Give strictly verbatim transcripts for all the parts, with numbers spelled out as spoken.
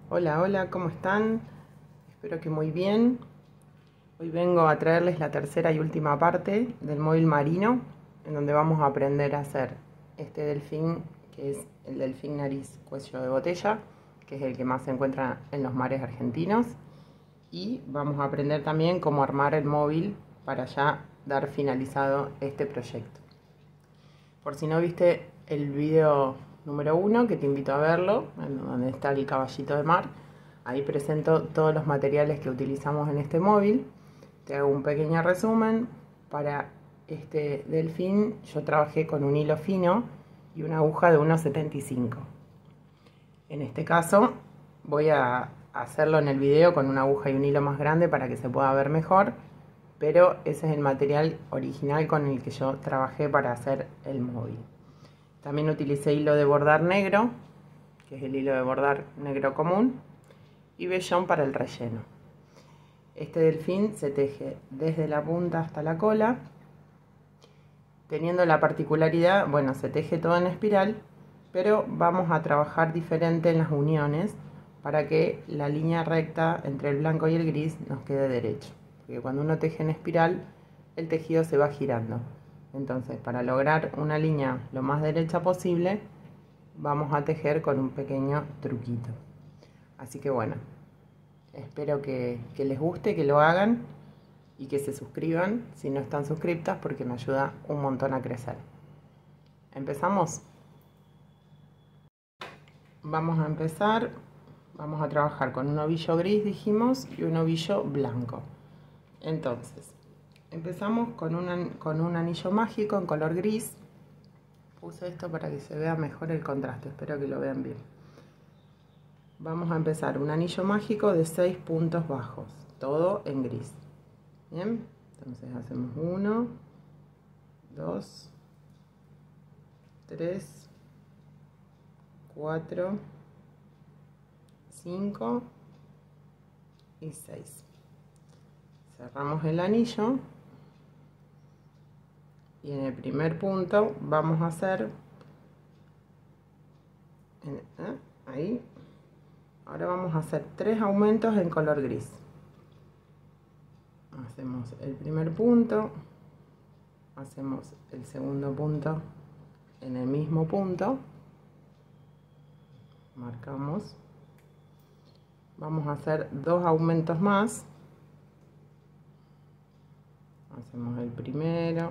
Hola, hola, ¿cómo están? Espero que muy bien. Hoy vengo a traerles la tercera y última parte del móvil marino, en donde vamos a aprender a hacer este delfín, que es el delfín nariz cuello de botella, que es el que más se encuentra en los mares argentinos. Y vamos a aprender también cómo armar el móvil para ya dar finalizado este proyecto. Por si no viste el video número uno, que te invito a verlo, donde está el caballito de mar, ahí presento todos los materiales que utilizamos en este móvil. Te hago un pequeño resumen. Para este delfín yo trabajé con un hilo fino y una aguja de uno setenta y cinco. En este caso voy a hacerlo en el video con una aguja y un hilo más grande para que se pueda ver mejor, pero ese es el material original con el que yo trabajé para hacer el móvil. También utilicé hilo de bordar negro, que es el hilo de bordar negro común, y vellón para el relleno. Este delfín se teje desde la punta hasta la cola, teniendo la particularidad, bueno, se teje todo en espiral, pero vamos a trabajar diferente en las uniones para que la línea recta entre el blanco y el gris nos quede derecho. Porque cuando uno teje en espiral, el tejido se va girando. Entonces, para lograr una línea lo más derecha posible, vamos a tejer con un pequeño truquito. Así que bueno, espero que, que les guste, que lo hagan y que se suscriban si no están suscriptas, porque me ayuda un montón a crecer. ¿Empezamos? Vamos a empezar, vamos a trabajar con un ovillo gris, dijimos, y un ovillo blanco. Entonces, empezamos con, una, con un anillo mágico en color gris. Puse esto para que se vea mejor el contraste, espero que lo vean bien. Vamos a empezar un anillo mágico de seis puntos bajos, todo en gris. Bien, entonces hacemos uno, dos, tres, cuatro, cinco y seis. Cerramos el anillo y en el primer punto vamos a hacer ¿eh? ahí. Ahora vamos a hacer tres aumentos en color gris. Hacemos el primer punto, hacemos el segundo punto en el mismo punto, marcamos, vamos a hacer dos aumentos más. Hacemos el primero,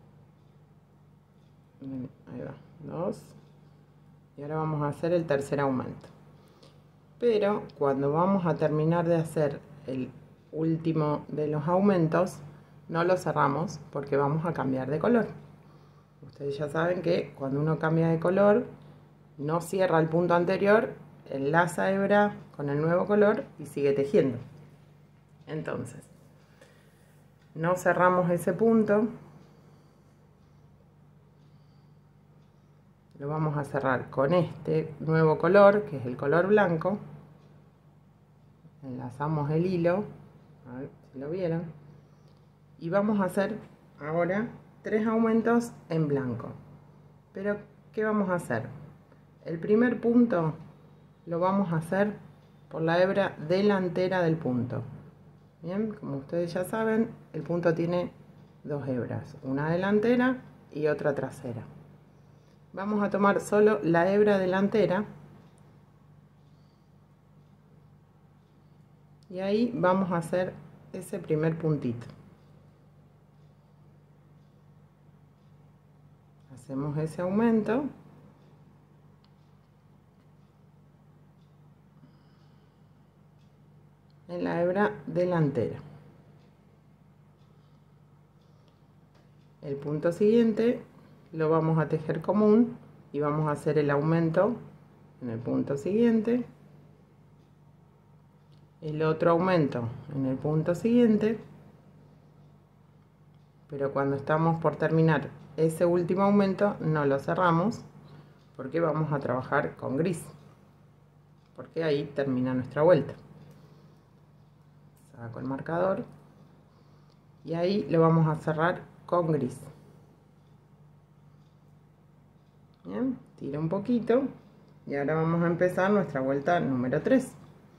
ahí va, dos, y ahora vamos a hacer el tercer aumento. Pero cuando vamos a terminar de hacer el último de los aumentos, no lo cerramos porque vamos a cambiar de color. Ustedes ya saben que cuando uno cambia de color, no cierra el punto anterior, enlaza hebra con el nuevo color y sigue tejiendo. Entonces, no cerramos ese punto, lo vamos a cerrar con este nuevo color, que es el color blanco. Enlazamos el hilo, a ver si lo vieron, y vamos a hacer ahora tres aumentos en blanco. Pero ¿qué vamos a hacer? El primer punto lo vamos a hacer por la hebra delantera del punto. Bien, como ustedes ya saben, el punto tiene dos hebras, una delantera y otra trasera. Vamos a tomar solo la hebra delantera y ahí vamos a hacer ese primer puntito. Hacemos ese aumento. En la hebra delantera. El punto siguiente lo vamos a tejer común y vamos a hacer el aumento en el punto siguiente, el otro aumento en el punto siguiente, pero cuando estamos por terminar ese último aumento no lo cerramos porque vamos a trabajar con gris, porque ahí termina nuestra vuelta. Saco el marcador y ahí lo vamos a cerrar con gris. Bien, tiro un poquito y ahora vamos a empezar nuestra vuelta número tres.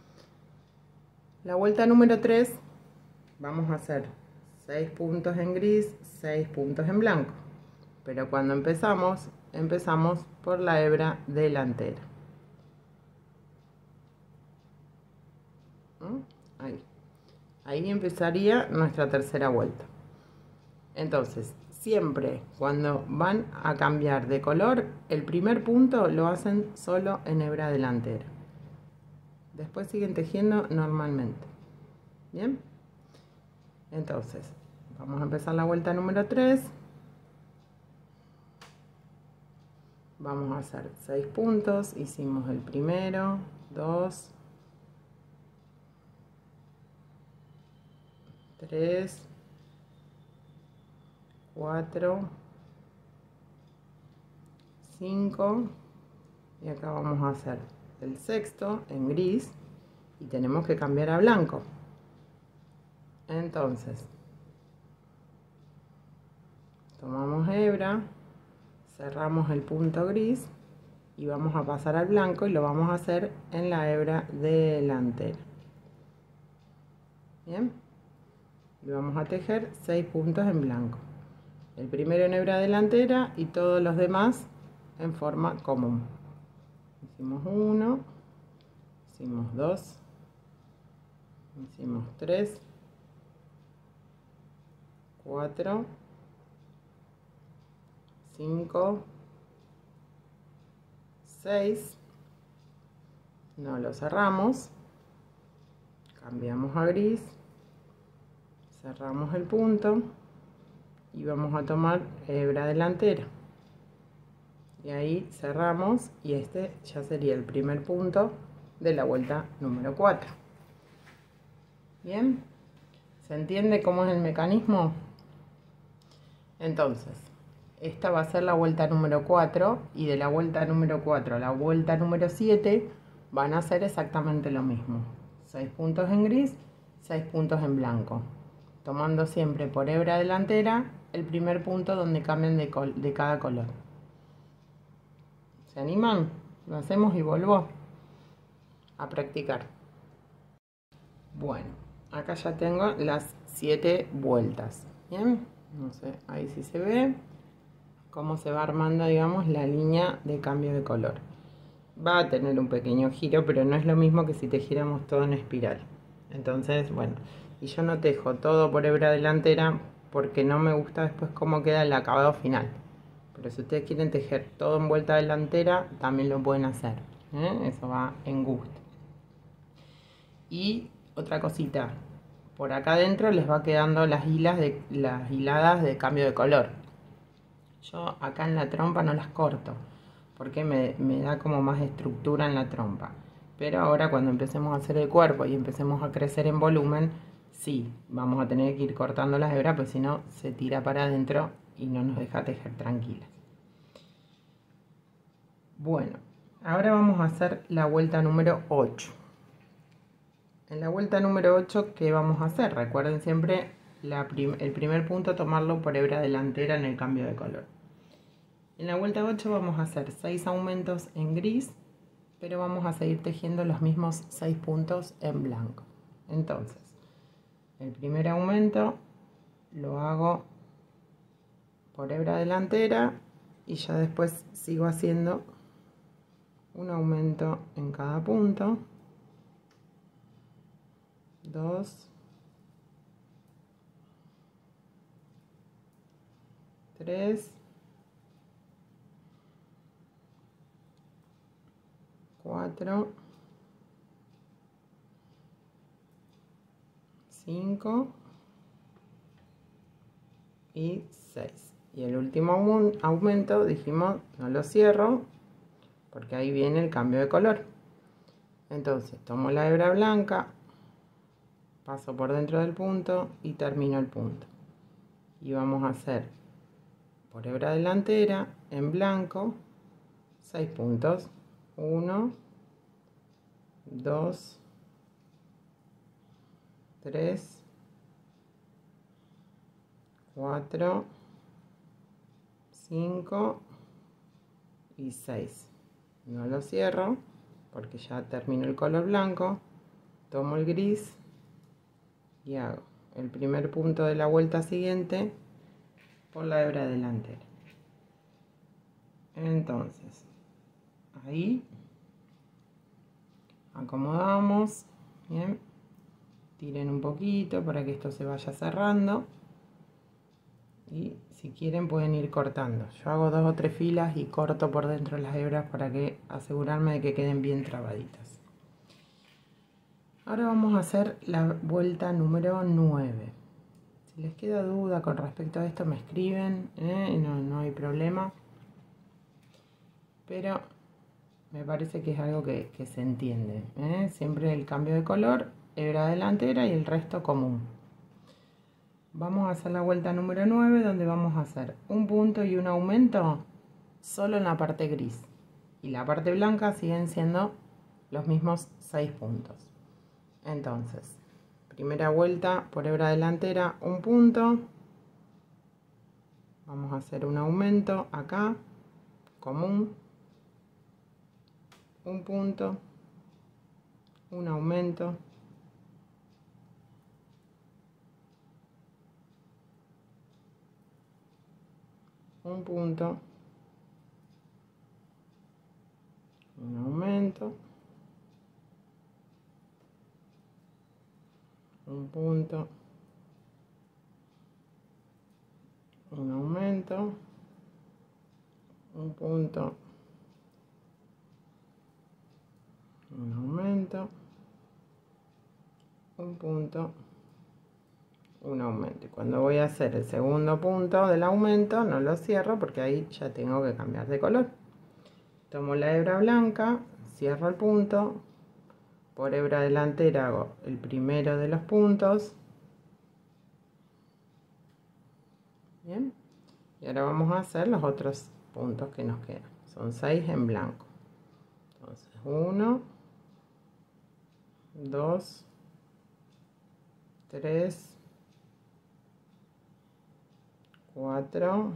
La vuelta número tres vamos a hacer seis puntos en gris, seis puntos en blanco. Pero cuando empezamos, empezamos por la hebra delantera. ¿Mm? Ahí. Ahí empezaría nuestra tercera vuelta. Entonces, siempre cuando van a cambiar de color, el primer punto lo hacen solo en hebra delantera. Después siguen tejiendo normalmente. ¿Bien? Entonces, vamos a empezar la vuelta número tres. Vamos a hacer seis puntos. Hicimos el primero, dos, tres, cuatro, cinco, y acá vamos a hacer el sexto en gris y tenemos que cambiar a blanco. Entonces tomamos hebra, cerramos el punto gris y vamos a pasar al blanco, y lo vamos a hacer en la hebra delantera. Bien, y vamos a tejer seis puntos en blanco, el primero en hebra delantera y todos los demás en forma común. Hicimos uno, hicimos dos, hicimos tres, cuatro, cinco, seis, no lo cerramos, cambiamos a gris, cerramos el punto y vamos a tomar hebra delantera, y ahí cerramos, y este ya sería el primer punto de la vuelta número cuatro. Bien, ¿se entiende cómo es el mecanismo? Entonces, esta va a ser la vuelta número cuatro, y de la vuelta número cuatro a la vuelta número siete van a ser exactamente lo mismo. seis puntos en gris, seis puntos en blanco, tomando siempre por hebra delantera el primer punto donde cambien de, de cada color. ¿Se animan? Lo hacemos y vuelvo a practicar. Bueno, acá ya tengo las siete vueltas. Bien, no sé, ahí sí se ve cómo se va armando, digamos, la línea de cambio de color. Va a tener un pequeño giro, pero no es lo mismo que si tejiéramos todo en espiral. Entonces, bueno, y yo no tejo todo por hebra delantera porque no me gusta después cómo queda el acabado final. Pero si ustedes quieren tejer todo en vuelta delantera, también lo pueden hacer, ¿eh? Eso va en gusto. Y otra cosita, por acá adentro les va quedando las hilas de las hiladas de cambio de color. Yo acá en la trompa no las corto porque me, me da como más estructura en la trompa. Pero ahora cuando empecemos a hacer el cuerpo y empecemos a crecer en volumen, sí, vamos a tener que ir cortando las hebras, pues si no se tira para adentro y no nos deja tejer tranquilas. Bueno, ahora vamos a hacer la vuelta número ocho. En la vuelta número ocho, ¿qué vamos a hacer? Recuerden siempre la prim el primer punto tomarlo por hebra delantera en el cambio de color. En la vuelta ocho vamos a hacer seis aumentos en gris, pero vamos a seguir tejiendo los mismos seis puntos en blanco. Entonces, el primer aumento lo hago por hebra delantera y ya después sigo haciendo un aumento en cada punto, dos, tres, cuatro, cinco y seis. Y el último aumento dijimos no lo cierro porque ahí viene el cambio de color. Entonces tomo la hebra blanca, paso por dentro del punto y termino el punto. Y vamos a hacer por hebra delantera en blanco seis puntos. uno, dos, tres, cuatro, cinco y seis. No lo cierro porque ya termino el color blanco. Tomo el gris y hago el primer punto de la vuelta siguiente por la hebra delantera. Entonces ahí acomodamos, bien, tiren un poquito para que esto se vaya cerrando y si quieren pueden ir cortando. Yo hago dos o tres filas y corto por dentro las hebras para que asegurarme de que queden bien trabaditas. Ahora vamos a hacer la vuelta número nueve. Si les queda duda con respecto a esto me escriben, ¿eh? no, no hay problema, pero me parece que es algo que, que se entiende, ¿eh? Siempre el cambio de color, hebra delantera y el resto común. Vamos a hacer la vuelta número nueve, donde vamos a hacer un punto y un aumento solo en la parte gris, y la parte blanca siguen siendo los mismos seis puntos. Entonces, primera vuelta por hebra delantera, un punto, vamos a hacer un aumento acá, común, un punto, un aumento, un punto, un aumento, un punto, un aumento, un punto, un aumento, un punto, un aumento. Y cuando voy a hacer el segundo punto del aumento no lo cierro porque ahí ya tengo que cambiar de color. Tomo la hebra blanca, cierro el punto, por hebra delantera hago el primero de los puntos, bien, y ahora vamos a hacer los otros puntos que nos quedan, son seis en blanco. Entonces uno, dos, tres, cuatro,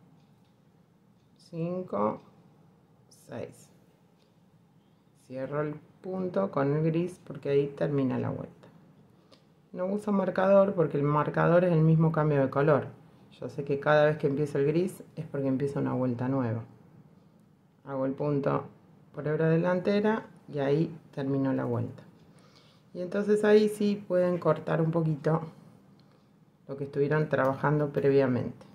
cinco, seis. Cierro el punto con el gris porque ahí termina la vuelta. No uso marcador porque el marcador es el mismo cambio de color. Yo sé que cada vez que empiezo el gris es porque empieza una vuelta nueva. Hago el punto por hebra delantera y ahí termino la vuelta. Y entonces ahí sí pueden cortar un poquito lo que estuvieron trabajando previamente.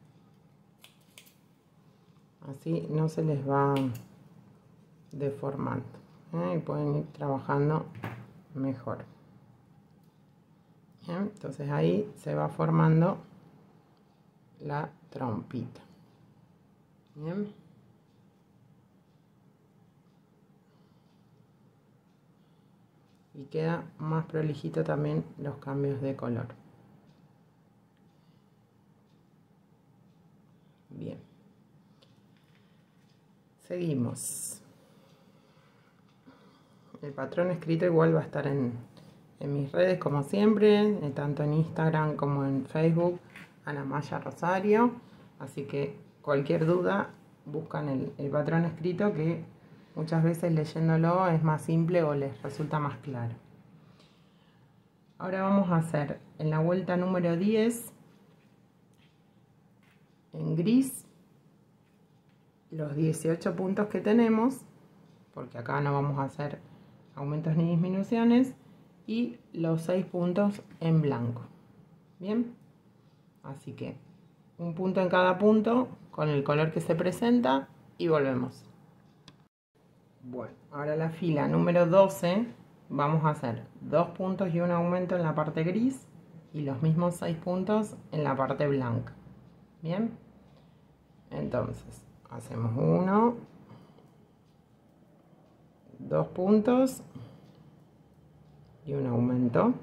Así no se les va deformando, ¿eh? Y pueden ir trabajando mejor. Bien, entonces ahí se va formando la trompita. Bien. Y queda más prolijito también los cambios de color. Bien. Seguimos. El patrón escrito igual va a estar en, en mis redes como siempre, tanto en Instagram como en Facebook, Ana Maya Rosario. Así que cualquier duda buscan el, el patrón escrito, que muchas veces leyéndolo es más simple o les resulta más claro. Ahora vamos a hacer en la vuelta número diez, en gris, los dieciocho puntos que tenemos, porque acá no vamos a hacer aumentos ni disminuciones, y los seis puntos en blanco. Bien, así que un punto en cada punto con el color que se presenta y volvemos. Bueno, ahora la fila número doce vamos a hacer dos puntos y un aumento en la parte gris y los mismos seis puntos en la parte blanca. Bien, entonces hacemos uno, dos puntos y un aumento,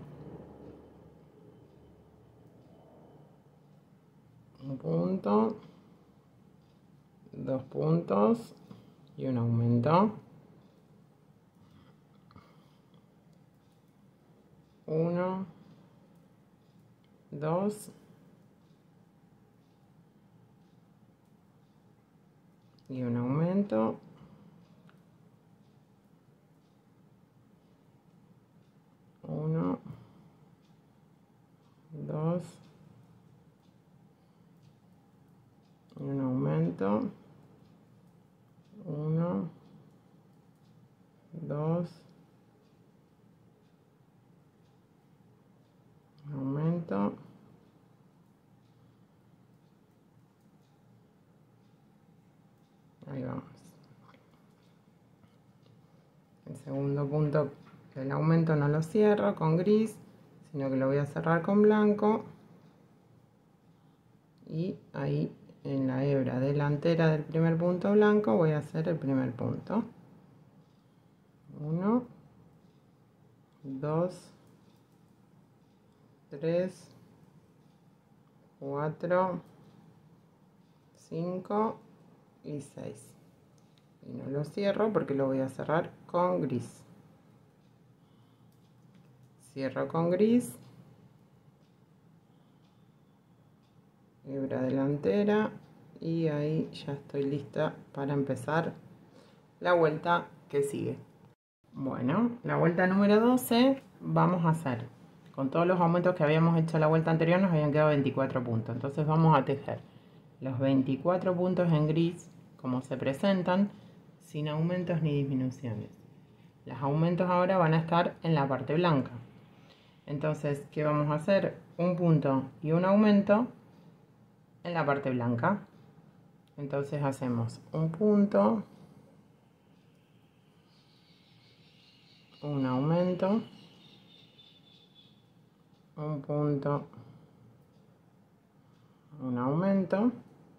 un punto, dos puntos y un aumento, uno, dos y un aumento, uno, punto. Ahí vamos. El segundo punto del aumento no lo cierro con gris, sino que lo voy a cerrar con blanco. Y ahí en la hebra delantera del primer punto blanco voy a hacer el primer punto. uno, dos, tres, cuatro, cinco y seis. Y no lo cierro porque lo voy a cerrar con gris. Cierro con gris. Hebra delantera. Y ahí ya estoy lista para empezar la vuelta que sigue. Bueno, la vuelta número doce vamos a hacer. Con todos los aumentos que habíamos hecho la vuelta anterior nos habían quedado veinticuatro puntos. Entonces vamos a tejer los veinticuatro puntos en gris como se presentan, sin aumentos ni disminuciones. Los aumentos ahora van a estar en la parte blanca. Entonces, ¿qué vamos a hacer? Un punto y un aumento en la parte blanca. Entonces hacemos un punto, un aumento, un punto, un aumento,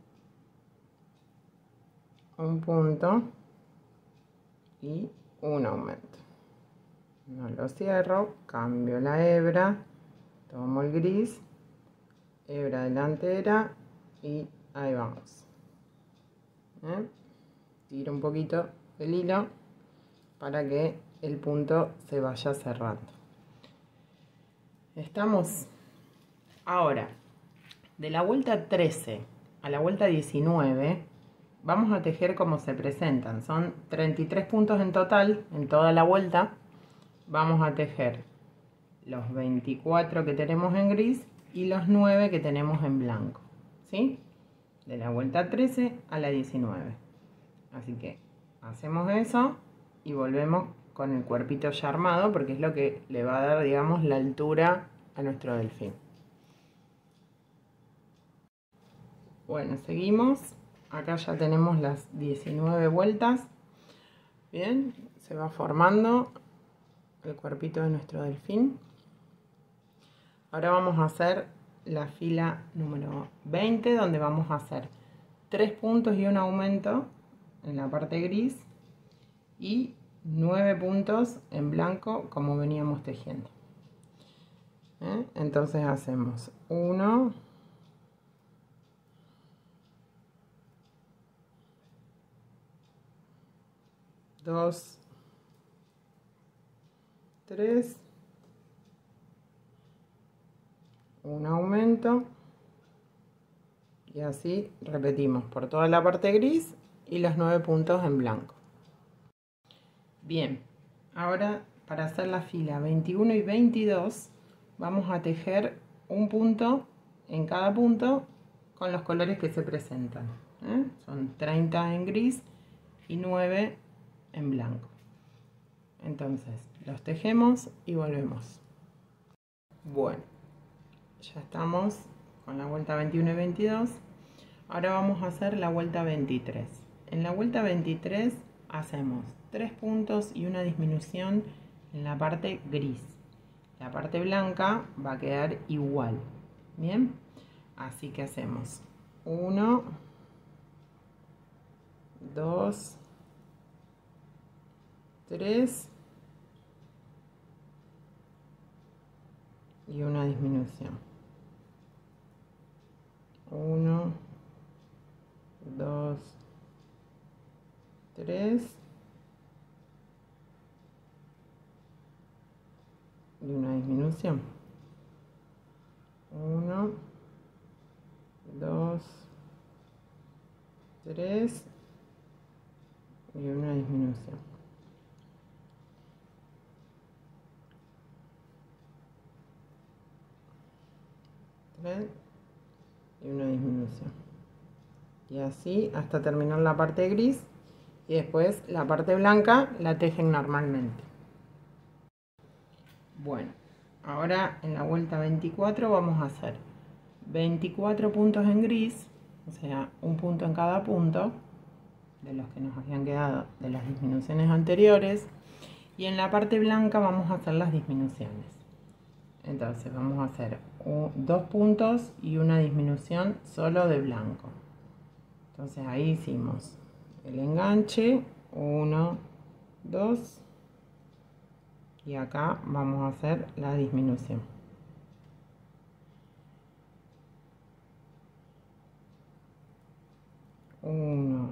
un punto y un aumento. No lo cierro, cambio la hebra, tomo el gris, hebra delantera y ahí vamos. ¿Eh? Tiro un poquito el hilo para que el punto se vaya cerrando. Estamos ahora de la vuelta trece a la vuelta diecinueve. Vamos a tejer como se presentan. Son treinta y tres puntos en total en toda la vuelta. Vamos a tejer los veinticuatro que tenemos en gris y los nueve que tenemos en blanco, ¿sí? De la vuelta trece a la diecinueve. Así que hacemos eso y volvemos con el cuerpito ya armado, porque es lo que le va a dar, digamos, la altura a nuestro delfín. Bueno, seguimos. Acá ya tenemos las diecinueve vueltas. Bien, se va formando el cuerpito de nuestro delfín. Ahora vamos a hacer la fila número veinte, donde vamos a hacer tres puntos y un aumento en la parte gris y nueve puntos en blanco como veníamos tejiendo. ¿Eh? Entonces hacemos uno, dos, tres, un aumento y así repetimos por toda la parte gris y los nueve puntos en blanco. Bien, ahora para hacer la fila veintiuno y veintidós vamos a tejer un punto en cada punto con los colores que se presentan. ¿Eh? Son treinta en gris y nueve en blanco. Entonces los tejemos y volvemos. Bueno, ya estamos con la vuelta veintiuno y veintidós. Ahora vamos a hacer la vuelta veintitrés. En la vuelta veintitrés hacemos tres puntos y una disminución en la parte gris. La parte blanca va a quedar igual. Bien, así que hacemos uno, dos, tres y una disminución. uno, dos, tres y una disminución. uno, dos, tres y una disminución. tres y una disminución. Y así hasta terminar la parte gris y después la parte blanca la tejen normalmente. Bueno, ahora en la vuelta veinticuatro vamos a hacer veinticuatro puntos en gris, o sea, un punto en cada punto de los que nos habían quedado de las disminuciones anteriores, y en la parte blanca vamos a hacer las disminuciones. Entonces vamos a hacer un, dos puntos y una disminución solo de blanco. Entonces ahí hicimos el enganche, uno, dos, y acá vamos a hacer la disminución. uno,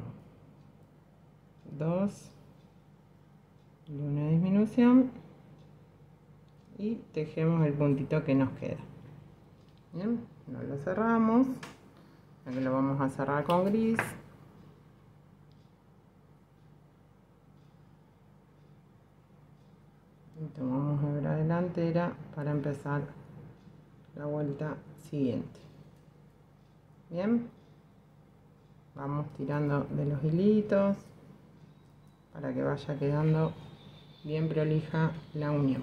dos, y una disminución, y tejemos el puntito que nos queda. Bien, no lo cerramos, aquí lo vamos a cerrar con gris. Y tomamos hebra delantera para empezar la vuelta siguiente. Bien, vamos tirando de los hilitos para que vaya quedando bien prolija la unión.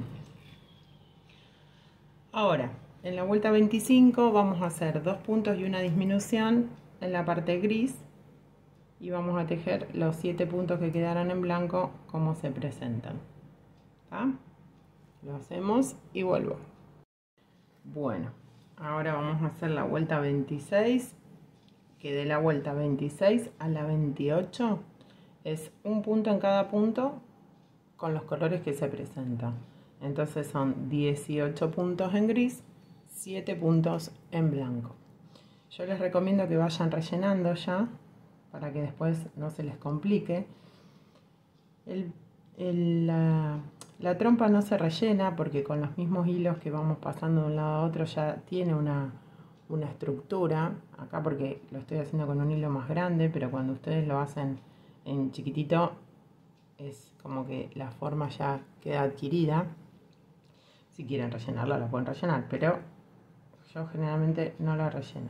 Ahora, en la vuelta veinticinco vamos a hacer dos puntos y una disminución en la parte gris y vamos a tejer los siete puntos que quedaron en blanco como se presentan. ¿Tá? Lo hacemos y vuelvo. Bueno, ahora vamos a hacer la vuelta veintiséis, que de la vuelta veintiséis a la veintiocho es un punto en cada punto con los colores que se presentan. Entonces son dieciocho puntos en gris, siete puntos en blanco. Yo les recomiendo que vayan rellenando ya para que después no se les complique. El, el, la, la trompa no se rellena porque con los mismos hilos que vamos pasando de un lado a otro ya tiene una, una estructura. Acá porque lo estoy haciendo con un hilo más grande, pero cuando ustedes lo hacen en chiquitito es como que la forma ya queda adquirida. Si quieren rellenarla, la pueden rellenar, pero yo generalmente no la relleno.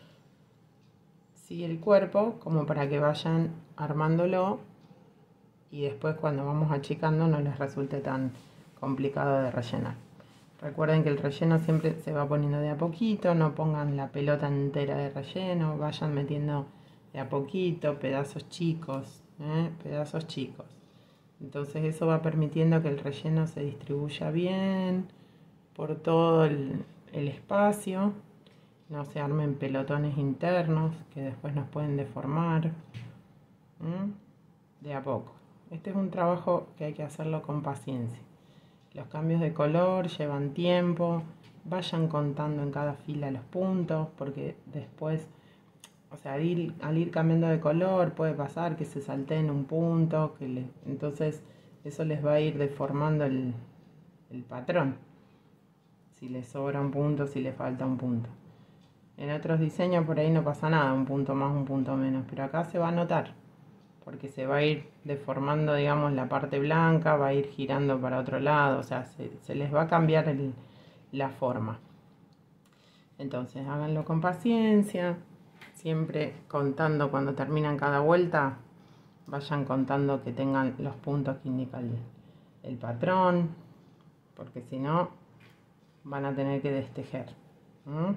Sí, el cuerpo, como para que vayan armándolo y después cuando vamos achicando no les resulte tan complicado de rellenar. Recuerden que el relleno siempre se va poniendo de a poquito, no pongan la pelota entera de relleno, vayan metiendo de a poquito, pedazos chicos, ¿eh? pedazos chicos. Entonces eso va permitiendo que el relleno se distribuya bien por todo el, el espacio, no se armen pelotones internos que después nos pueden deformar. ¿Mm? De a poco. Este es un trabajo que hay que hacerlo con paciencia. Los cambios de color llevan tiempo, vayan contando en cada fila los puntos, porque después, o sea, al ir, al ir cambiando de color puede pasar que se salteen un punto, que le, entonces eso les va a ir deformando el, el patrón. Si les sobra un punto, si les falta un punto. En otros diseños por ahí no pasa nada, un punto más, un punto menos, pero acá se va a notar, porque se va a ir deformando, digamos, la parte blanca, va a ir girando para otro lado, o sea, se, se les va a cambiar el, la forma. Entonces háganlo con paciencia, siempre contando cuando terminan cada vuelta, vayan contando que tengan los puntos que indica el, el patrón, porque si no van a tener que destejer. ¿Mm?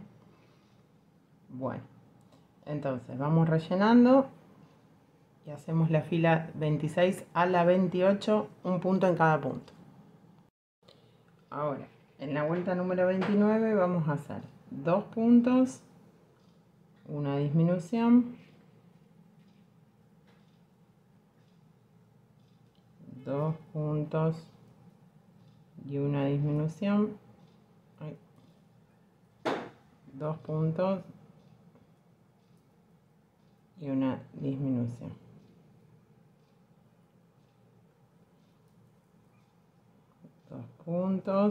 Bueno, entonces vamos rellenando y hacemos la fila veintiséis a la veintiocho, un punto en cada punto. Ahora, en la vuelta número veintinueve vamos a hacer dos puntos, una disminución, dos puntos y una disminución, Ay. dos puntos y una disminución. Dos puntos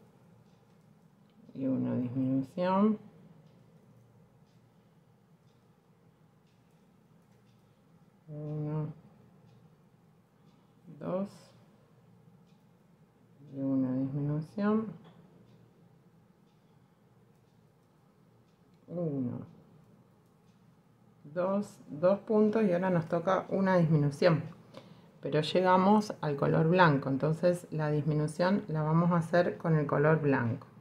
y una disminución. Uno, dos y una disminución. Uno, dos, dos puntos y ahora nos toca una disminución. Pero llegamos al color blanco, entonces la disminución la vamos a hacer con el color blanco.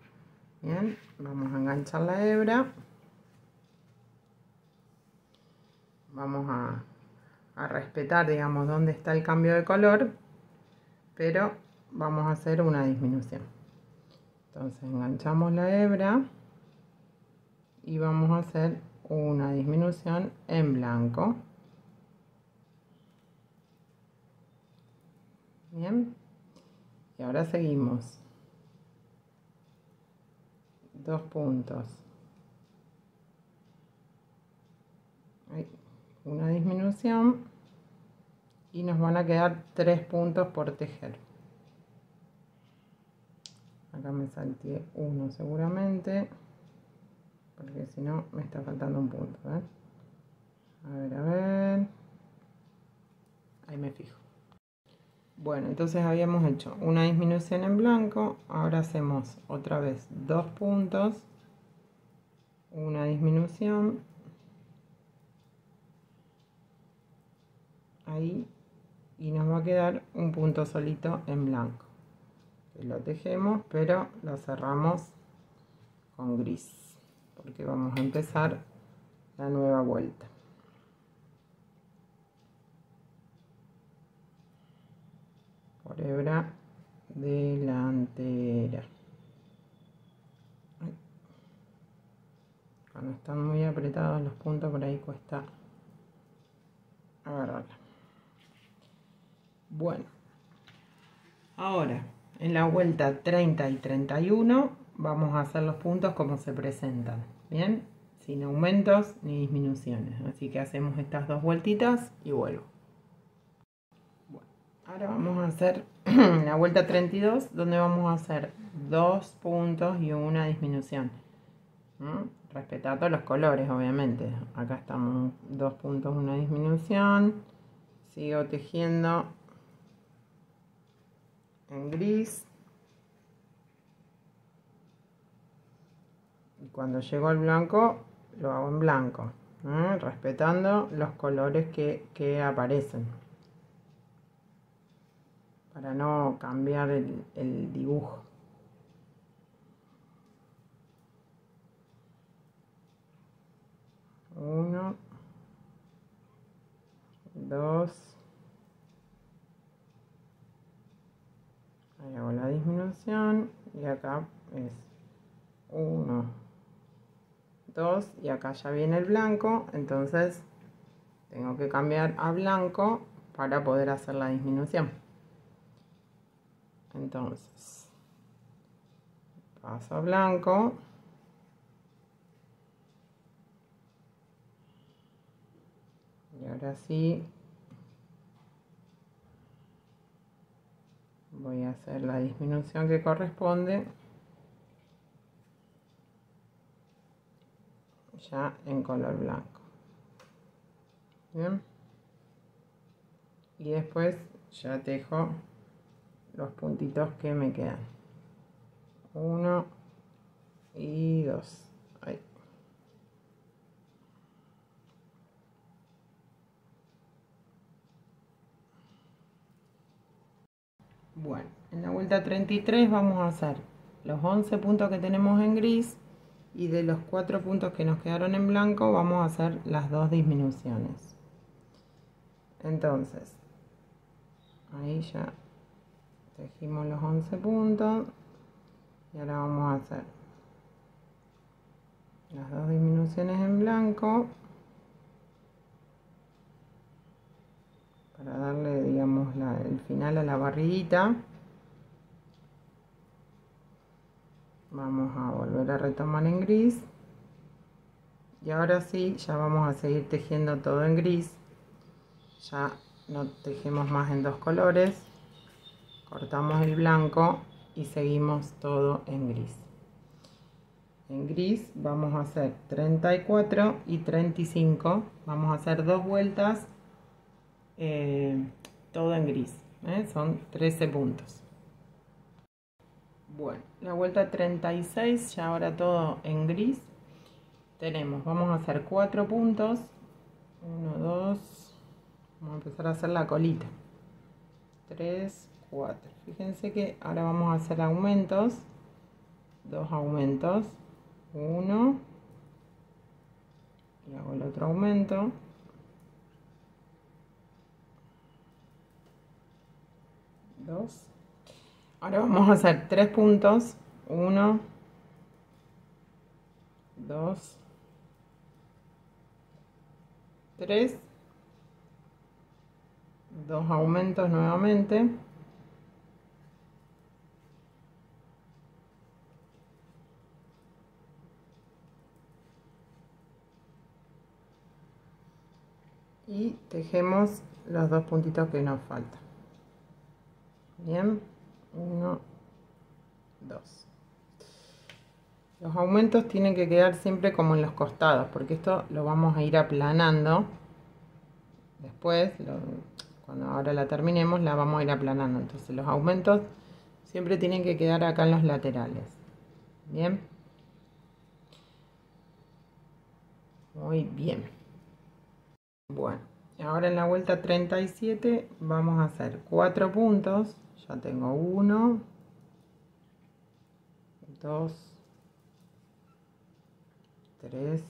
Bien, vamos a enganchar la hebra. Vamos a, a respetar, digamos, dónde está el cambio de color, pero vamos a hacer una disminución. Entonces enganchamos la hebra y vamos a hacer una disminución en blanco. Bien, y ahora seguimos. Dos puntos. Ahí, una disminución y nos van a quedar tres puntos por tejer. Acá me salté uno seguramente, porque si no me está faltando un punto, ¿eh? A ver, a ver. Ahí me fijo. Bueno, entonces habíamos hecho una disminución en blanco. Ahora hacemos otra vez dos puntos, una disminución. Ahí. Y nos va a quedar un punto solito en blanco. Lo tejemos, pero lo cerramos con gris, porque vamos a empezar la nueva vuelta. Por hebra delantera. Ay. Cuando están muy apretados los puntos, por ahí cuesta agarrarla. Bueno, ahora en la vuelta treinta y treinta y uno vamos a hacer los puntos como se presentan, bien, sin aumentos ni disminuciones. Así que hacemos estas dos vueltitas y vuelvo. Bueno, ahora vamos a hacer la vuelta treinta y dos, donde vamos a hacer dos puntos y una disminución. ¿Mm? Respetando los colores, obviamente. Acá estamos dos puntos, una disminución. Sigo tejiendo en gris. Y cuando llego al blanco, lo hago en blanco, ¿eh? Respetando los colores que, que aparecen, para no cambiar el, el dibujo. Uno, dos, ahí hago la disminución y acá es uno, dos y acá ya viene el blanco, entonces tengo que cambiar a blanco para poder hacer la disminución. Entonces paso a blanco, y ahora sí voy a hacer la disminución que corresponde ya en color blanco. Bien, y después ya tejo los puntitos que me quedan, uno y dos. Ahí. Bueno, en la vuelta treinta y tres vamos a hacer los once puntos que tenemos en gris, y de los cuatro puntos que nos quedaron en blanco vamos a hacer las dos disminuciones. Entonces ahí ya tejimos los once puntos y ahora vamos a hacer las dos disminuciones en blanco para darle, digamos, la, el final a la barridita. Vamos a volver a retomar en gris y ahora sí ya vamos a seguir tejiendo todo en gris. Ya no tejemos más en dos colores, cortamos el blanco y seguimos todo en gris. En gris vamos a hacer treinta y cuatro y treinta y cinco, vamos a hacer dos vueltas, eh, todo en gris, ¿eh? Son trece puntos. Bueno, la vuelta treinta y seis, ya ahora todo en gris. Tenemos, vamos a hacer cuatro puntos, uno, dos, vamos a empezar a hacer la colita, tres, cuatro. Fíjense que ahora vamos a hacer aumentos dos aumentos, uno, y hago el otro aumento, dos. Ahora vamos a hacer tres puntos, uno, dos, tres, dos aumentos nuevamente, y tejemos los dos puntitos que nos faltan. Bien, uno, dos. Los aumentos tienen que quedar siempre como en los costados, porque esto lo vamos a ir aplanando. Después, lo, cuando ahora la terminemos, la vamos a ir aplanando. Entonces los aumentos siempre tienen que quedar acá en los laterales. Bien. Muy bien. Bueno, ahora en la vuelta treinta y siete vamos a hacer cuatro puntos. Ya tengo uno, dos, tres,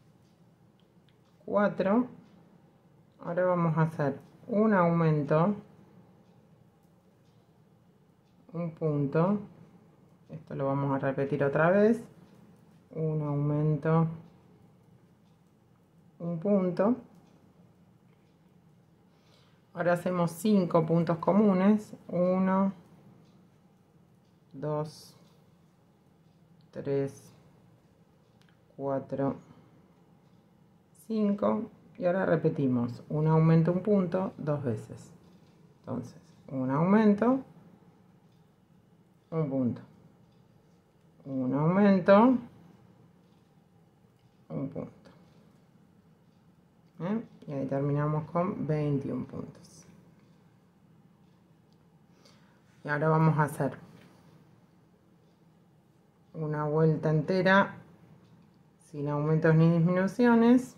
cuatro. Ahora vamos a hacer un aumento, un punto, esto lo vamos a repetir otra vez, un aumento, un punto. Ahora hacemos cinco puntos comunes, uno, dos, tres, cuatro, cinco. Y ahora repetimos un aumento, un punto, dos veces. Entonces, un aumento, un punto, un aumento, un punto. ¿Eh? Y ahí terminamos con veintiún puntos. Y ahora vamos a hacer una vuelta entera sin aumentos ni disminuciones.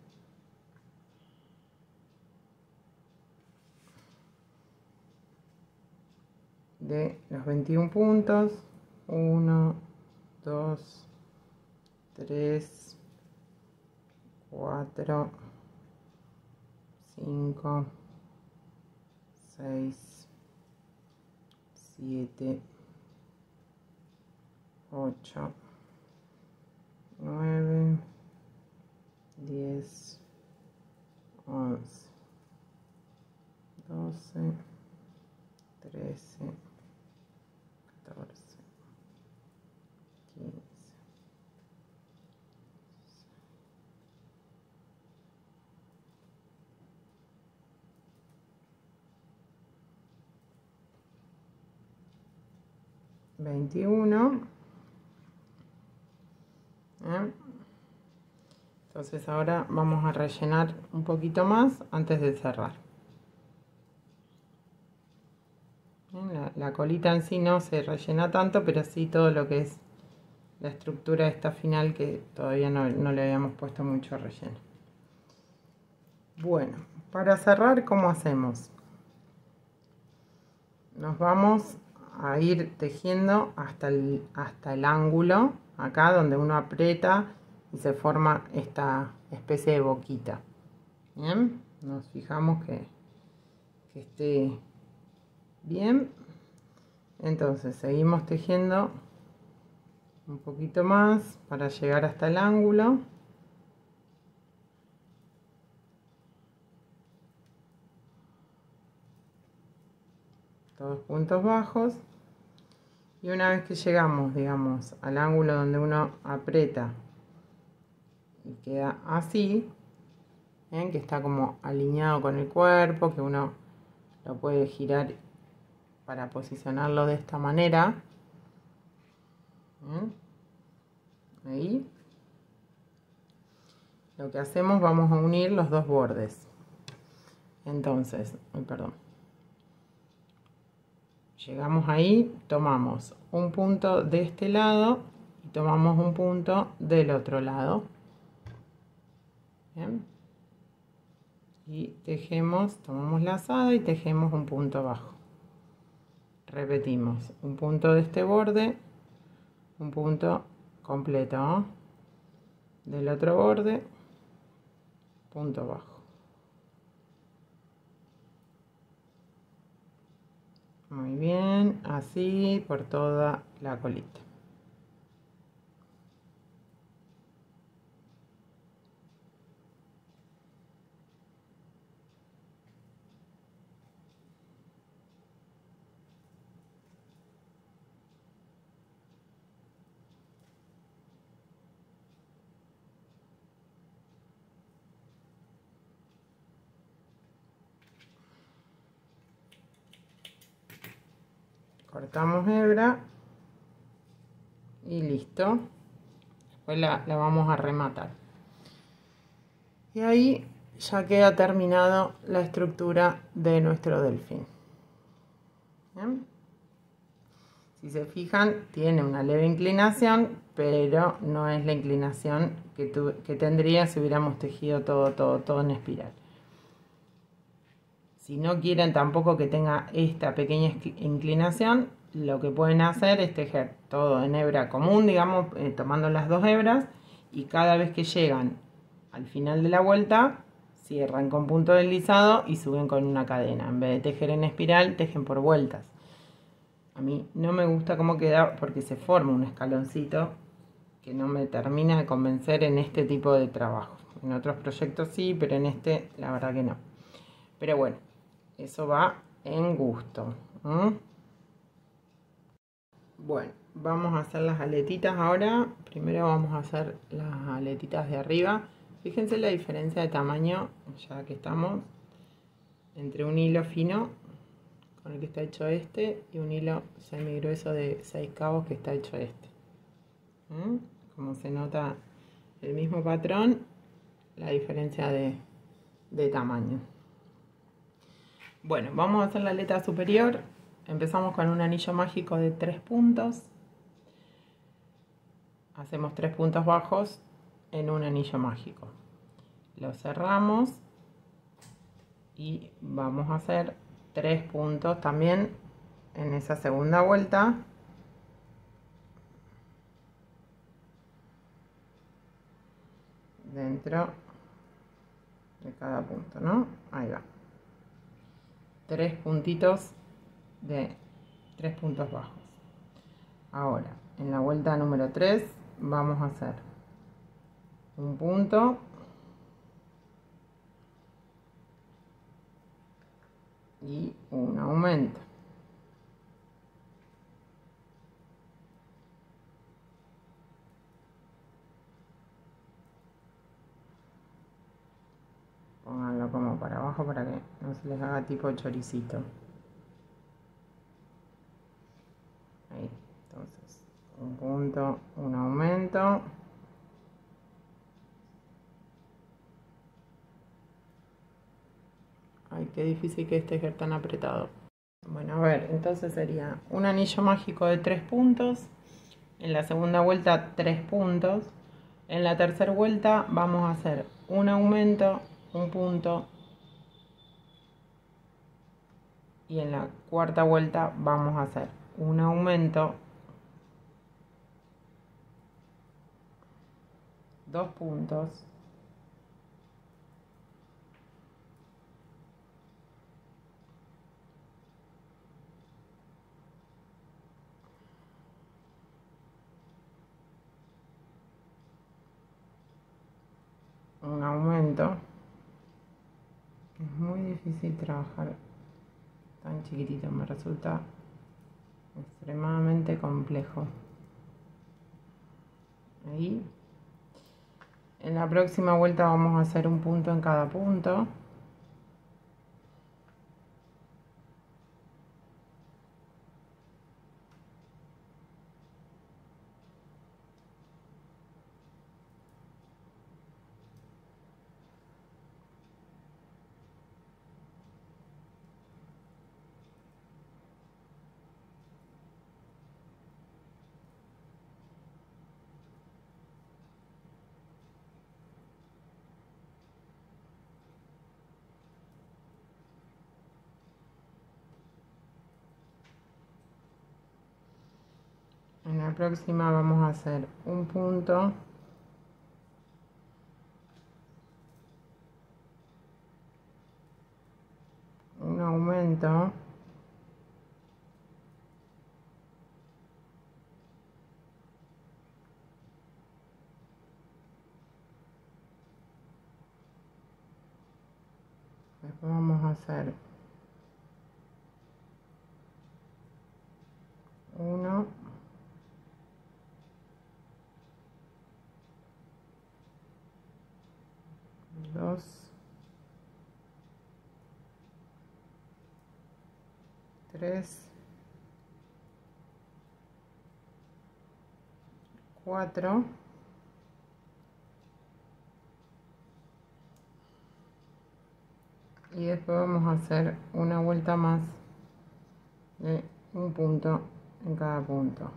De los veintiún puntos, uno, dos, tres, cuatro, cinco, seis, siete, ocho, nueve, diez, once, doce, trece, catorce, quince, veintiuno. ¿Eh? Entonces ahora vamos a rellenar un poquito más antes de cerrar. La, la colita en sí no se rellena tanto, pero sí todo lo que es la estructura esta final, que todavía no, no le habíamos puesto mucho relleno. Bueno, para cerrar, ¿cómo hacemos? Nos vamos a ir tejiendo hasta el, hasta el ángulo, acá donde uno aprieta y se forma esta especie de boquita. Bien, nos fijamos que, que esté bien. Entonces seguimos tejiendo un poquito más para llegar hasta el ángulo. Todos puntos bajos. Y una vez que llegamos, digamos, al ángulo donde uno aprieta y queda así, ¿ven? Que está como alineado con el cuerpo, que uno lo puede girar para posicionarlo de esta manera. ¿Ven? Ahí. Lo que hacemos, vamos a unir los dos bordes. Entonces, ay, perdón. Llegamos ahí, tomamos un punto de este lado y tomamos un punto del otro lado. Bien. Y tejemos, tomamos lazada y tejemos un punto abajo. Repetimos, un punto de este borde, un punto completo, ¿no? Del otro borde, punto bajo. Muy bien, así por toda la colita. Cortamos hebra y listo. Después la, la vamos a rematar. Y ahí ya queda terminado la estructura de nuestro delfín. ¿Bien? Si se fijan, tiene una leve inclinación, pero no es la inclinación que, tu, que tendría si hubiéramos tejido todo, todo, todo en espiral. Si no quieren tampoco que tenga esta pequeña inclinación, lo que pueden hacer es tejer todo en hebra común, digamos, eh, tomando las dos hebras, y cada vez que llegan al final de la vuelta, cierran con punto deslizado y suben con una cadena. En vez de tejer en espiral, tejen por vueltas. A mí no me gusta cómo queda porque se forma un escaloncito que no me termina de convencer en este tipo de trabajo. En otros proyectos sí, pero en este la verdad que no. Pero bueno, eso va en gusto. ¿Mm? Bueno, vamos a hacer las aletitas ahora. Primero vamos a hacer las aletitas de arriba. Fíjense la diferencia de tamaño, ya que estamos, entre un hilo fino con el que está hecho este y un hilo semi grueso de seis cabos que está hecho este. ¿Mm? Como se nota el mismo patrón, la diferencia de, de tamaño. Bueno, vamos a hacer la aleta superior. Empezamos con un anillo mágico de tres puntos. Hacemos tres puntos bajos en un anillo mágico. Lo cerramos y vamos a hacer tres puntos también en esa segunda vuelta. Dentro de cada punto, ¿no? Ahí va. Tres puntitos de tres puntos bajos. Ahora, en la vuelta número tres vamos a hacer un punto y un aumento. Pónganlo como para abajo para que no se les haga tipo choricito. Ahí, entonces, un punto, un aumento. Ay, qué difícil que es tejer tan apretado. Bueno, a ver, entonces sería un anillo mágico de tres puntos. En la segunda vuelta, tres puntos. En la tercera vuelta vamos a hacer un aumento, un punto. Y en la cuarta vuelta vamos a hacer un aumento, dos puntos, un aumento. Es muy difícil trabajar tan chiquitito, me resulta extremadamente complejo. Ahí. En la próxima vuelta vamos a hacer un punto en cada punto. la próxima vamos a hacer un punto, un aumento, después vamos a hacer uno, dos, tres, cuatro, y después vamos a hacer una vuelta más de un punto en cada punto.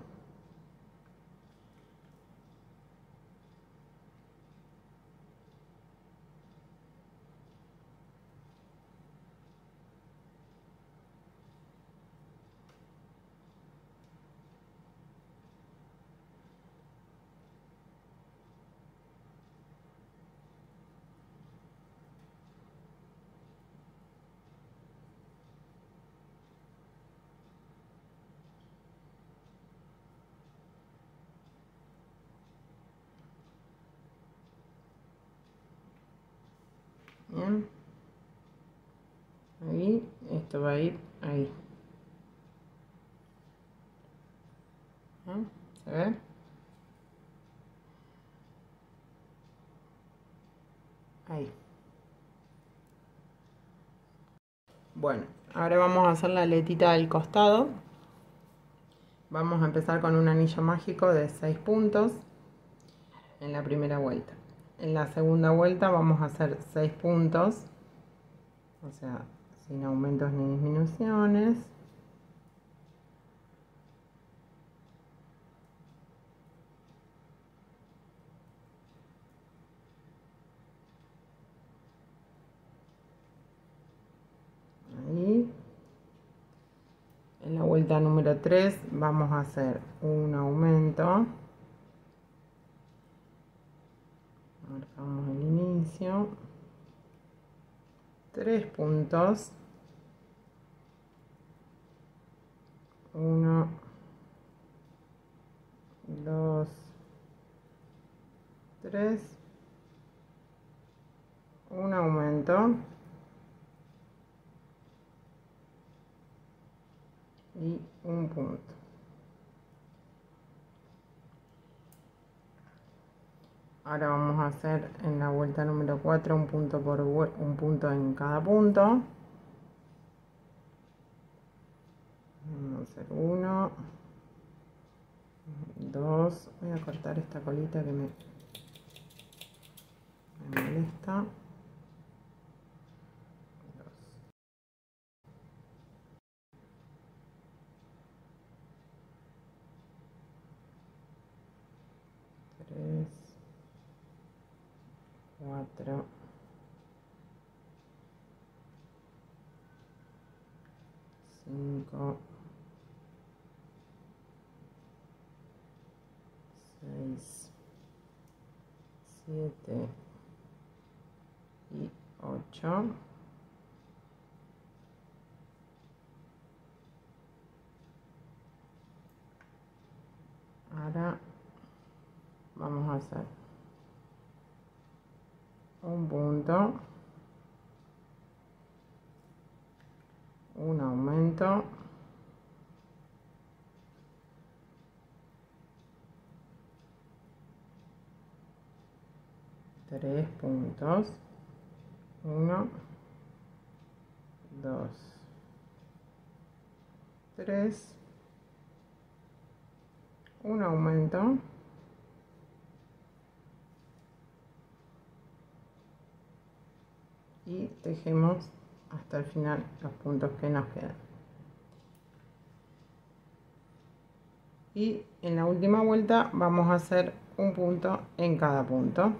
Bien, ahí, esto va a ir ahí. ¿Eh? ¿Se ve? Ahí. Bueno, ahora vamos a hacer la aletita del costado. Vamos a empezar con un anillo mágico de seis puntos en la primera vuelta. En la segunda vuelta vamos a hacer seis puntos, o sea, sin aumentos ni disminuciones. Ahí. En la vuelta número tres vamos a hacer un aumento. Marcamos el inicio. Tres puntos. Uno, dos, tres. Un aumento. Y un punto. Ahora vamos a hacer en la vuelta número cuatro un punto por un punto en cada punto. Vamos a hacer uno, dos. Voy a cortar esta colita que me, me molesta. Tres, cuatro, cinco, seis, siete y ocho. Ahora vamos a hacer un punto, un aumento, tres puntos, uno, dos, tres, un aumento, y tejemos hasta el final los puntos que nos quedan. Y en la última vuelta vamos a hacer un punto en cada punto.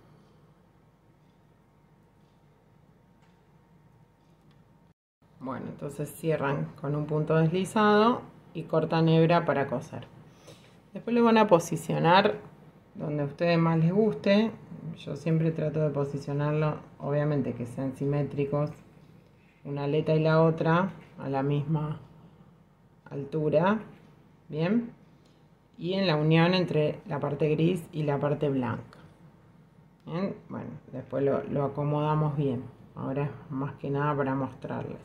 Bueno, entonces cierran con un punto deslizado y cortan hebra para coser. Después lo van a posicionar donde a ustedes más les guste. Yo siempre trato de posicionarlo, obviamente que sean simétricos, una aleta y la otra a la misma altura, bien, y en la unión entre la parte gris y la parte blanca. Bien, bueno, después lo, lo acomodamos bien. Ahora es más que nada para mostrarles.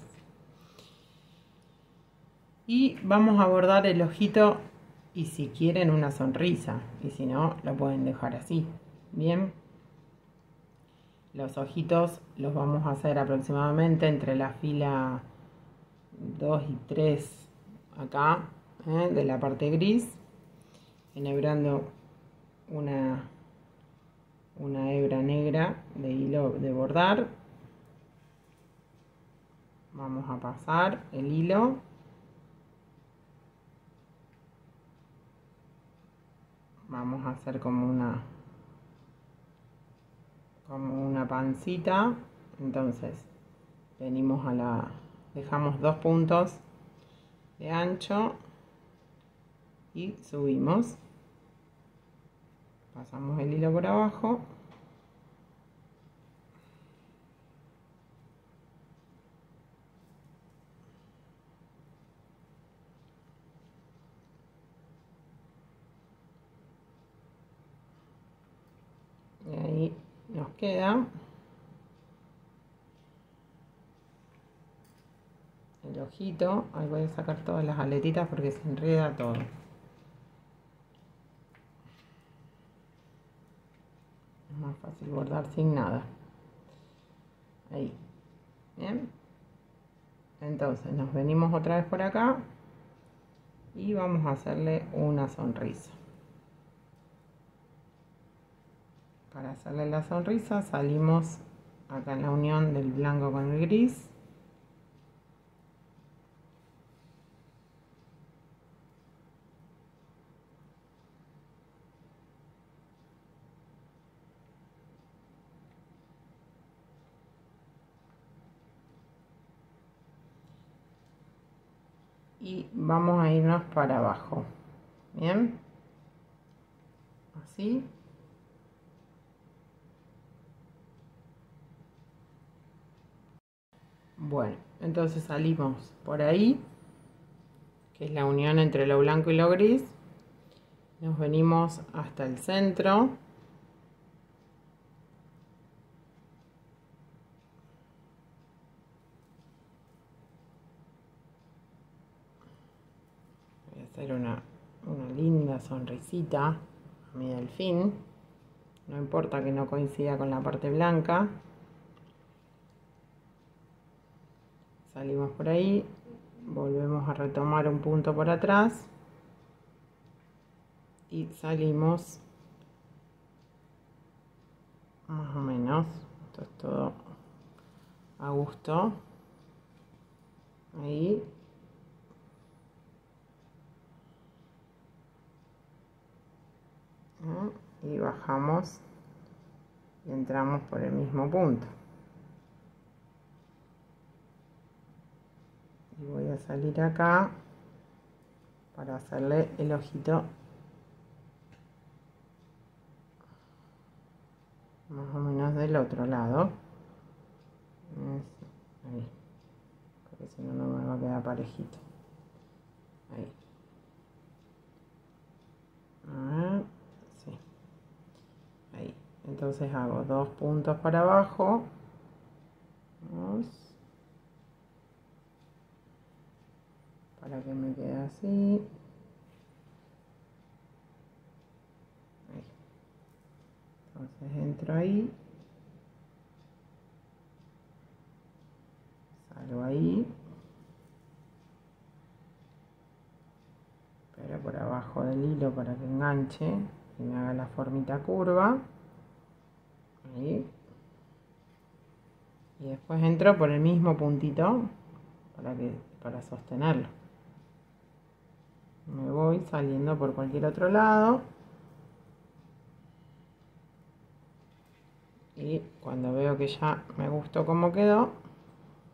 Y vamos a bordar el ojito, y si quieren una sonrisa, y si no, lo pueden dejar así. Bien, los ojitos los vamos a hacer aproximadamente entre la fila dos y tres acá, ¿eh? De la parte gris, enhebrando una, una hebra negra de hilo de bordar. Vamos a pasar el hilo vamos a hacer como una como una pancita. Entonces venimos a la dejamos dos puntos de ancho y subimos, pasamos el hilo por abajo y ahí nos queda el ojito. Ahí voy a sacar todas las aletitas porque se enreda todo. Es más fácil bordar sin nada. Ahí, bien. Entonces nos venimos otra vez por acá y vamos a hacerle una sonrisa. Para hacerle la sonrisa salimos acá en la unión del blanco con el gris. Y vamos a irnos para abajo. Bien, así. Bueno, entonces salimos por ahí, que es la unión entre lo blanco y lo gris. Nos venimos hasta el centro. Voy a hacer una, una linda sonrisita a mi delfín. No importa que no coincida con la parte blanca. Salimos por ahí, volvemos a retomar un punto por atrás y salimos más o menos. Esto es todo a gusto. Ahí. Y bajamos y entramos por el mismo punto. Y voy a salir acá para hacerle el ojito más o menos del otro lado. Ahí, porque si no, no me va a quedar parejito. Ahí. Ah, sí. Ahí. Entonces hago dos puntos para abajo. Dos. Para que me quede así. Ahí. Entonces entro ahí. Salgo ahí. Pero por abajo del hilo para que enganche y me haga la formita curva. Ahí. Y después entro por el mismo puntito para, que, para sostenerlo. Me voy saliendo por cualquier otro lado. Y cuando veo que ya me gustó cómo quedó,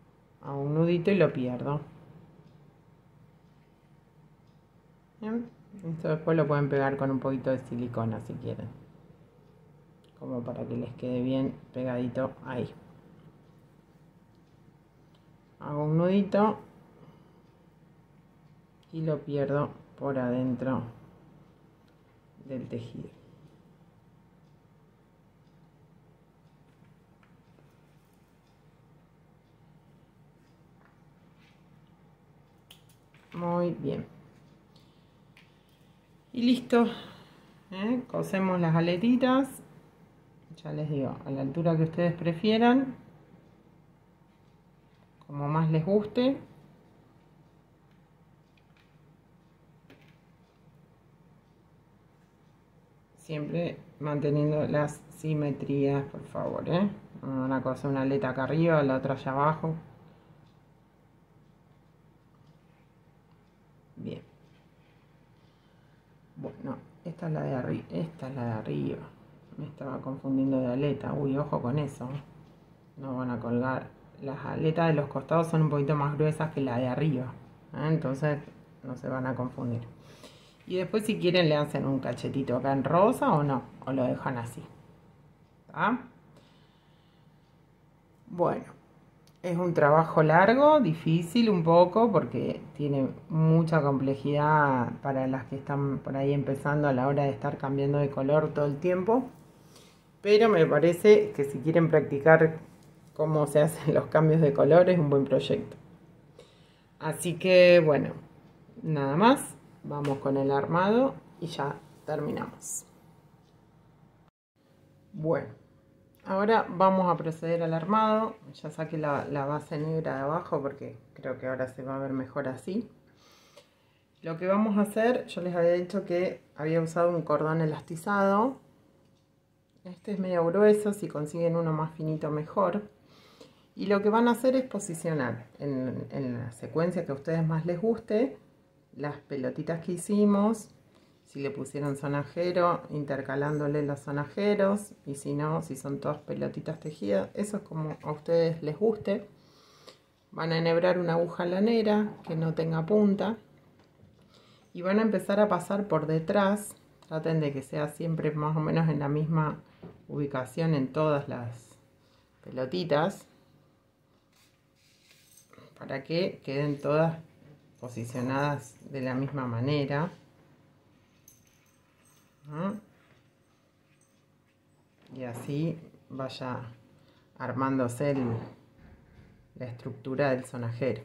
hago un nudito y lo pierdo. Bien, Esto después lo pueden pegar con un poquito de silicona si quieren, como para que les quede bien pegadito ahí. Hago un nudito y lo pierdo por adentro del tejido. Muy bien. Y listo. ¿Eh? Cosemos las aletitas. Ya les digo, a la altura que ustedes prefieran, como más les guste. Siempre manteniendo las simetrías, por favor, ¿eh? Una cosa, una aleta acá arriba, la otra allá abajo. Bien. Bueno, esta es la de arriba, esta es la de arriba. Me estaba confundiendo de aleta. Uy, ojo con eso. No van a colgar. Las aletas de los costados son un poquito más gruesas que la de arriba, ¿eh? Entonces no se van a confundir. Y después si quieren le hacen un cachetito acá en rosa o no, o lo dejan así. ¿Tá? Bueno, es un trabajo largo, difícil un poco, porque tiene mucha complejidad para las que están por ahí empezando a la hora de estar cambiando de color todo el tiempo. Pero me parece que si quieren practicar cómo se hacen los cambios de color es un buen proyecto. Así que bueno, nada más, vamos con el armado y ya terminamos. Bueno, ahora vamos a proceder al armado. Ya saqué la, la base negra de abajo porque creo que ahora se va a ver mejor así. Lo que vamos a hacer, yo les había dicho que había usado un cordón elastizado. Este es medio grueso, si consiguen uno más finito mejor. Y lo que van a hacer es posicionar en, en la secuencia que a ustedes más les guste las pelotitas que hicimos. Si le pusieron sonajero, intercalándole los sonajeros, y si no, si son todas pelotitas tejidas, eso es como a ustedes les guste. Van a enhebrar una aguja lanera que no tenga punta y van a empezar a pasar por detrás. Traten de que sea siempre más o menos en la misma ubicación en todas las pelotitas, para que queden todas posicionadas de la misma manera. Y así vaya armándose el, la estructura del sonajero.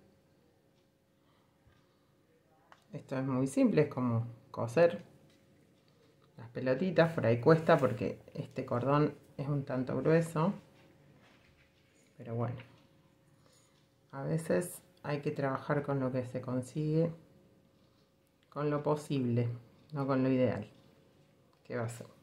Esto es muy simple, es como coser las pelotitas. Por ahí cuesta porque este cordón es un tanto grueso, pero bueno, a veces hay que trabajar con lo que se consigue, con lo posible, no con lo ideal. ¿Qué va a ser?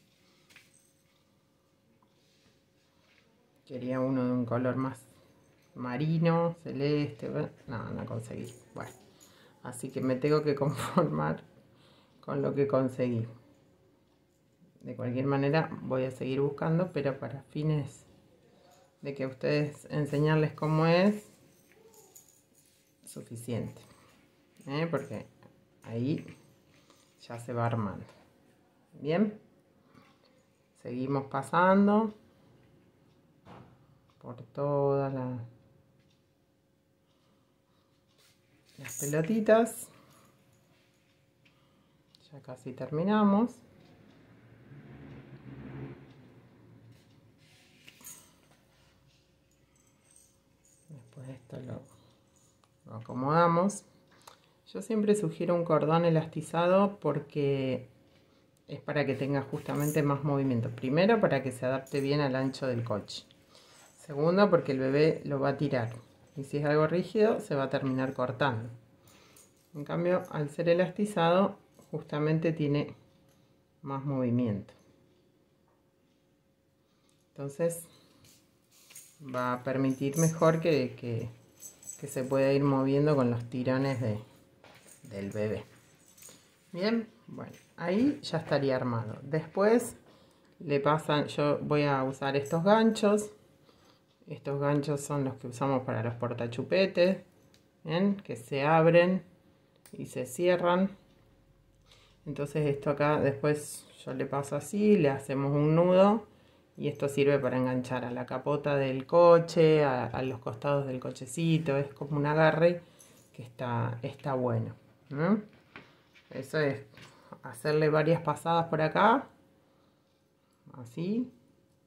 Quería uno de un color más marino, celeste, no, no conseguí. Bueno, así que me tengo que conformar con lo que conseguí. De cualquier manera voy a seguir buscando, pero para fines de que a ustedes enseñarles cómo es suficiente, ¿eh? Porque ahí ya se va armando. Bien, seguimos pasando por todas la, las pelotitas. Ya casi terminamos. Después esto lo, lo acomodamos. Yo siempre sugiero un cordón elastizado porque es para que tenga justamente más movimiento. Primero, para que se adapte bien al ancho del coche. Segundo, porque el bebé lo va a tirar. Y si es algo rígido, se va a terminar cortando. En cambio, al ser elastizado, justamente tiene más movimiento. Entonces, va a permitir mejor que, que, que se pueda ir moviendo con los tirones de, del bebé. Bien, bueno, ahí ya estaría armado. Después le pasan, yo voy a usar estos ganchos. Estos ganchos son los que usamos para los portachupetes, ¿ven? Que se abren y se cierran. Entonces esto acá después yo le paso así, le hacemos un nudo y esto sirve para enganchar a la capota del coche, a, a los costados del cochecito, es como un agarre que está, está bueno, ¿no? Eso es hacerle varias pasadas por acá, así,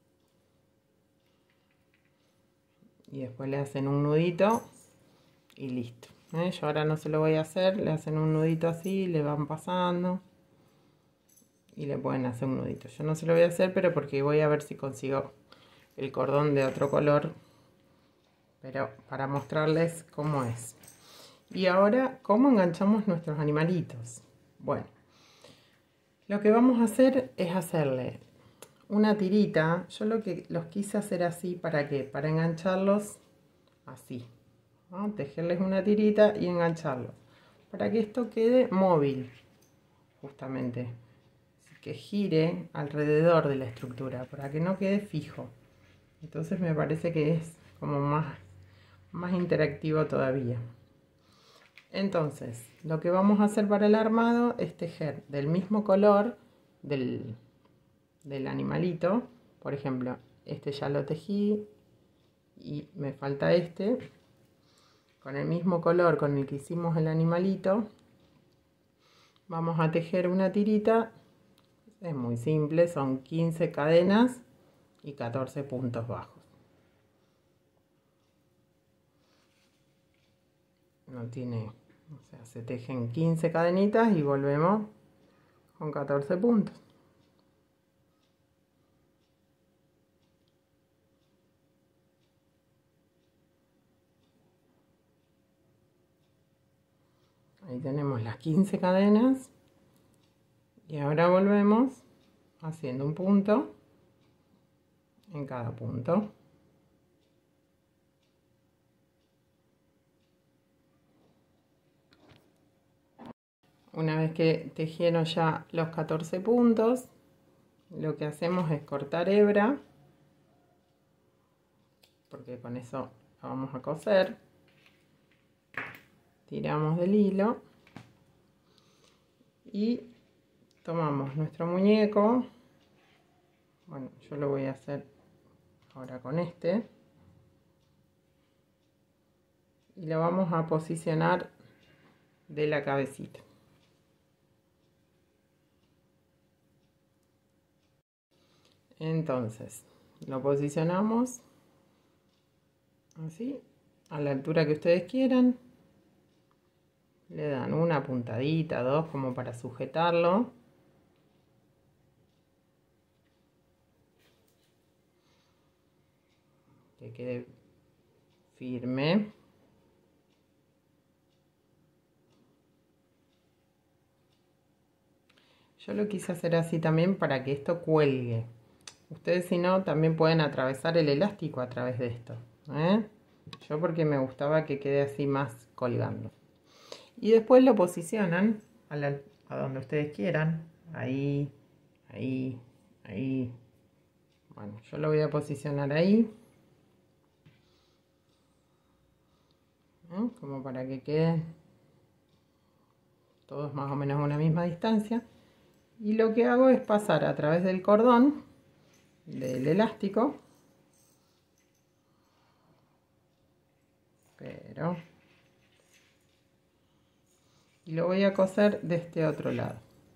y después le hacen un nudito y listo. ¿Eh? Yo ahora no se lo voy a hacer, le hacen un nudito así, le van pasando y le pueden hacer un nudito. Yo no se lo voy a hacer, pero porque voy a ver si consigo el cordón de otro color, pero para mostrarles cómo es. Y ahora, ¿cómo enganchamos nuestros animalitos? Bueno, lo que vamos a hacer es hacerle una tirita. Yo lo que los quise hacer así, ¿para qué? Para engancharlos así, ¿no? Tejerles una tirita y engancharlos, para que esto quede móvil, justamente, que gire alrededor de la estructura, para que no quede fijo. Entonces me parece que es como más, más interactivo todavía. Entonces, lo que vamos a hacer para el armado es tejer del mismo color del, del animalito. Por ejemplo, este ya lo tejí y me falta este. Con el mismo color con el que hicimos el animalito, vamos a tejer una tirita. Es muy simple, son quince cadenas y catorce puntos bajos. No tiene, o sea, se tejen quince cadenitas y volvemos con catorce puntos. Ahí tenemos las quince cadenas y ahora volvemos haciendo un punto en cada punto. Una vez que tejieron ya los catorce puntos, lo que hacemos es cortar hebra, porque con eso la vamos a coser. Tiramos del hilo y tomamos nuestro muñeco. Bueno, yo lo voy a hacer ahora con este. Y lo vamos a posicionar de la cabecita. Entonces, lo posicionamos así, a la altura que ustedes quieran. Le dan una puntadita, dos, como para sujetarlo. Que quede firme. Yo lo quise hacer así también para que esto cuelgue. Ustedes, si no, también pueden atravesar el elástico a través de esto, ¿eh? Yo porque me gustaba que quede así más colgando. Y después lo posicionan a, la, a donde ustedes quieran. Ahí, ahí, ahí. Bueno, yo lo voy a posicionar ahí. ¿Eh? Como para que queden todos más o menos a una misma distancia. Y lo que hago es pasar a través del cordón del elástico. Pero... y lo voy a coser de este otro lado.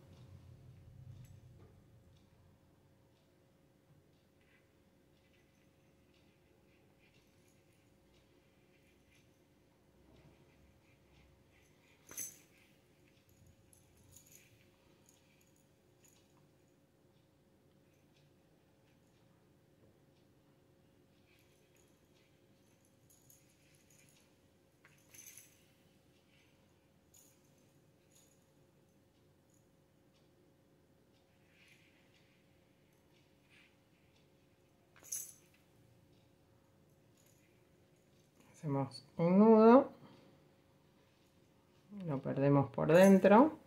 Hacemos un nudo, lo perdemos por dentro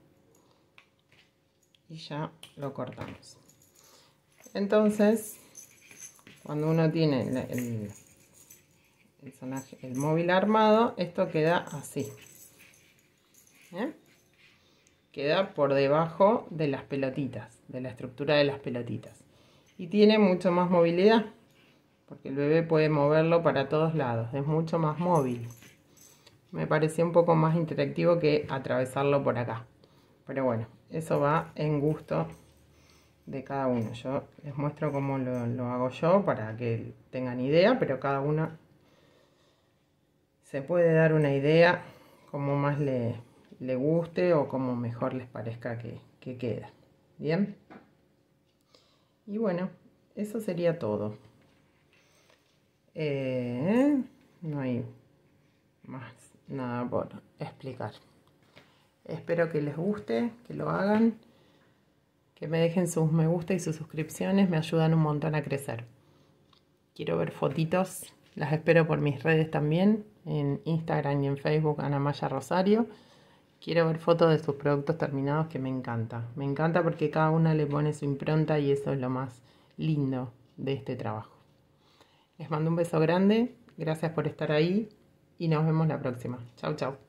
y ya lo cortamos. Entonces, cuando uno tiene el, el, el, sonaje, el móvil armado, esto queda así, ¿eh? queda por debajo de las pelotitas, de la estructura de las pelotitas. Y tiene mucho más movilidad, porque el bebé puede moverlo para todos lados, es mucho más móvil. Me pareció un poco más interactivo que atravesarlo por acá. Pero bueno, eso va en gusto de cada uno. Yo les muestro cómo lo, lo hago yo para que tengan idea, pero cada uno se puede dar una idea como más le, le guste o como mejor les parezca que, que queda. ¿Bien? Y bueno, eso sería todo. Eh, no hay más nada por explicar. Espero que les guste, que lo hagan, que me dejen sus me gusta y sus suscripciones, me ayudan un montón a crecer. Quiero ver fotitos, las espero por mis redes también, en Instagram y en Facebook, Ana Maya Rosario. Quiero ver fotos de sus productos terminados, que me encanta. Me encanta porque cada una le pone su impronta y eso es lo más lindo de este trabajo. Les mando un beso grande, gracias por estar ahí y nos vemos la próxima. Chau, chau.